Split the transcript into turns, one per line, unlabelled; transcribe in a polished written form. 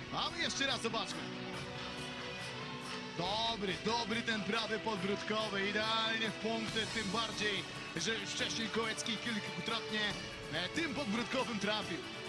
A my jeszcze raz zobaczmy. Dobry ten prawy podbródkowy, idealnie w punkty, tym bardziej, że już wcześniej Kołecki kilkukrotnie tym podbródkowym trafił.